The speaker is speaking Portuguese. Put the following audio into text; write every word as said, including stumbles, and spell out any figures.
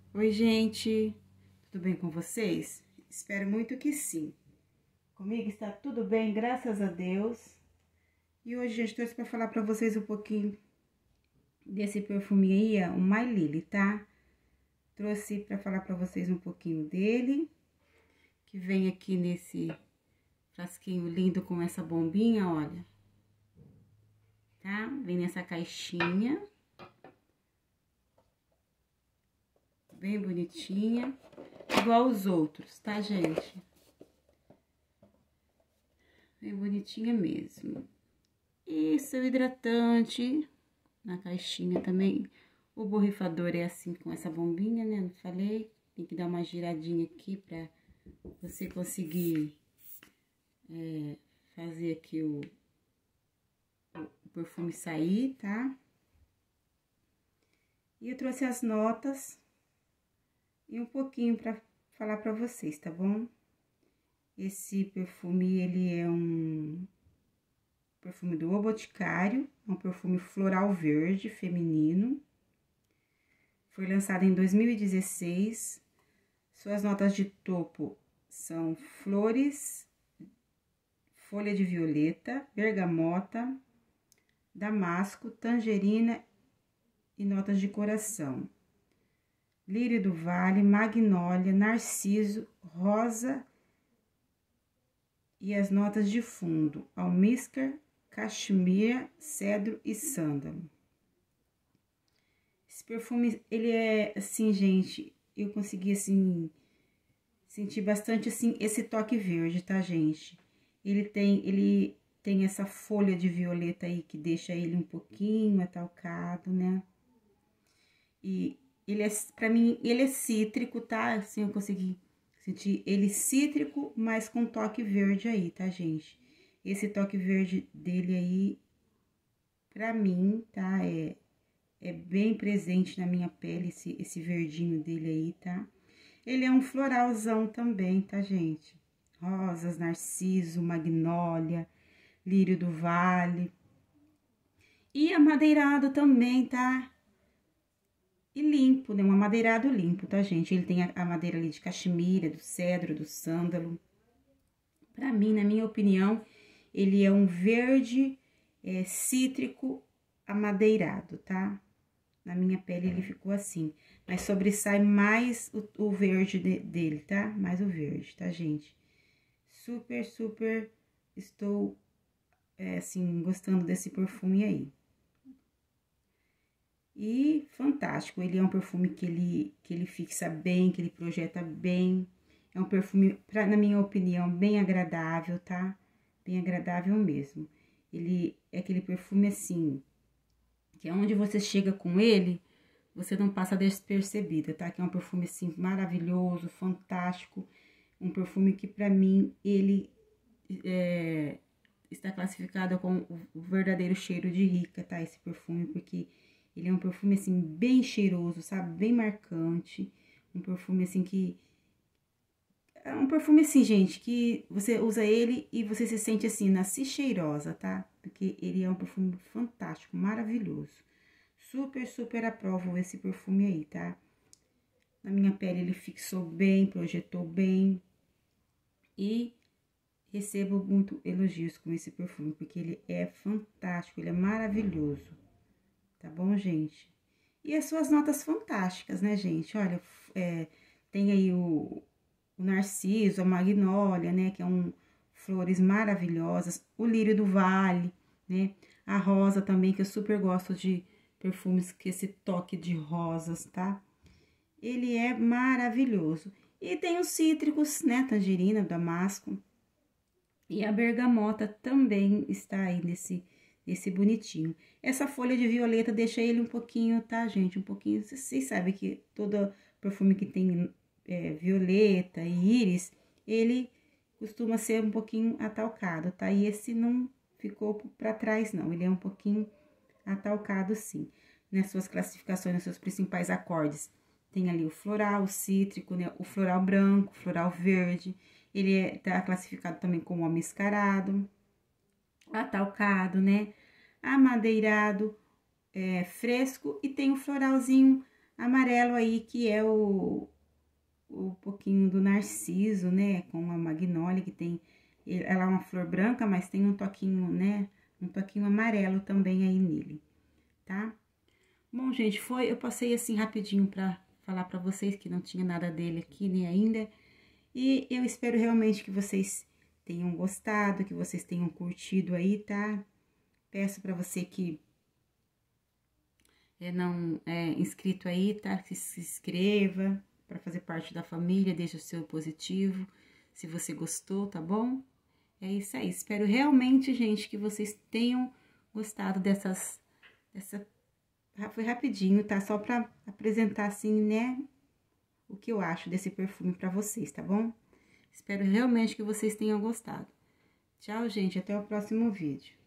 Oi, gente, tudo bem com vocês? Espero muito que sim. Comigo está tudo bem, graças a Deus. E hoje, gente, trouxe para falar para vocês um pouquinho desse perfume aí, ó, o My Lily, tá? Trouxe para falar para vocês um pouquinho dele, que vem aqui nesse frasquinho lindo com essa bombinha, olha. Tá? Vem nessa caixinha. Bem bonitinha, igual os outros, tá, gente? Bem bonitinha mesmo. E seu hidratante na caixinha também. O borrifador é assim com essa bombinha, né? Não falei? Tem que dar uma giradinha aqui pra você conseguir é, fazer aqui o, o perfume sair, tá? E eu trouxe as notas e um pouquinho pra falar pra vocês, tá bom? Esse perfume, ele é um perfume do O Boticário, um perfume floral verde feminino. Foi lançado em dois mil e dezesseis. Suas notas de topo são flores, folha de violeta, bergamota, damasco, tangerina e notas de coração. Lírio do vale, magnólia, narciso, rosa e as notas de fundo, almíscar, cachemira, cedro e sândalo. Esse perfume, ele é assim, gente, eu consegui, assim, sentir bastante, assim, esse toque verde, tá, gente? Ele tem, ele tem essa folha de violeta aí que deixa ele um pouquinho atalcado, né? E ele é, pra mim, ele é cítrico, tá? Assim, eu consegui sentir ele cítrico, mas com toque verde aí, tá, gente? Esse toque verde dele aí, pra mim, tá? É, é bem presente na minha pele, esse, esse verdinho dele aí, tá? Ele é um floralzão também, tá, gente? Rosas, narciso, magnólia, lírio do vale. E amadeirado também, tá? E limpo, né? Um amadeirado limpo, tá, gente? Ele tem a, a madeira ali de cachemira, do cedro, do sândalo. Pra mim, na minha opinião, ele é um verde é, cítrico amadeirado, tá? Na minha pele ele ficou assim, mas sobressai mais o, o verde de, dele, tá? Mais o verde, tá, gente? Super, super estou, é, assim, gostando desse perfume aí. E fantástico, ele é um perfume que ele, que ele fixa bem, que ele projeta bem. É um perfume, pra, na minha opinião, bem agradável, tá? Bem agradável mesmo. Ele é aquele perfume assim, que é onde você chega com ele, você não passa despercebida, tá? Que é um perfume, assim, maravilhoso, fantástico. Um perfume que, pra mim, ele é, está classificado como o verdadeiro cheiro de rica, tá? Esse perfume, porque ele é um perfume, assim, bem cheiroso, sabe? Bem marcante. Um perfume, assim, que... É um perfume, assim, gente, que você usa ele e você se sente, assim, nasci cheirosa, tá? Porque ele é um perfume fantástico, maravilhoso. Super, super aprovo esse perfume aí, tá? Na minha pele ele fixou bem, projetou bem. E recebo muito elogios com esse perfume, porque ele é fantástico, ele é maravilhoso. Tá bom, gente? E as suas notas fantásticas, né, gente? Olha, é, tem aí o, o narciso, a magnólia, né, que é um flores maravilhosas. O lírio do vale, né? A rosa também, que eu super gosto de perfumes com esse toque de rosas, tá? Ele é maravilhoso. E tem os cítricos, né? Tangerina, damasco. E a bergamota também está aí nesse, nesse bonitinho. Essa folha de violeta deixa ele um pouquinho, tá, gente? Um pouquinho, vocês sabem que todo perfume que tem é, violeta e íris, ele costuma ser um pouquinho atalcado, tá? E esse não ficou pra trás, não. Ele é um pouquinho atalcado, sim. Nas suas classificações, nos seus principais acordes, tem ali o floral, o cítrico, né? O floral branco, o floral verde. Ele é, tá classificado também como almiscarado, atalcado, né? Amadeirado, é, fresco e tem o floralzinho amarelo aí, que é o, o pouquinho do narciso, né? Com a magnólia, que tem... Ela é uma flor branca, mas tem um toquinho, né? Um toquinho amarelo também aí nele, tá? Bom, gente, foi... Eu passei assim rapidinho pra falar pra vocês que não tinha nada dele aqui, nem ainda. E eu espero realmente que vocês tenham gostado, que vocês tenham curtido aí, tá? Peço pra você que é não é inscrito aí, tá? Que se inscreva para fazer parte da família, deixe o seu positivo, se você gostou, tá bom? É isso aí. Espero realmente, gente, que vocês tenham gostado dessas dessa foi rapidinho, tá? Só para apresentar assim, né, o que eu acho desse perfume para vocês, tá bom? Espero realmente que vocês tenham gostado. Tchau, gente, até o próximo vídeo.